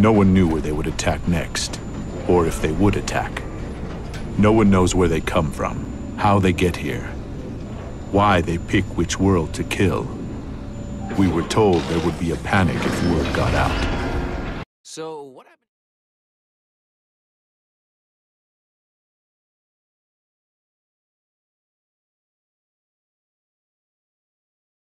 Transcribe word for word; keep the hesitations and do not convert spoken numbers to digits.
No one knew where they would attack next, or if they would attack. No one knows where they come from, how they get here, why they pick which world to kill. We were told there would be a panic if word got out. So, what happened?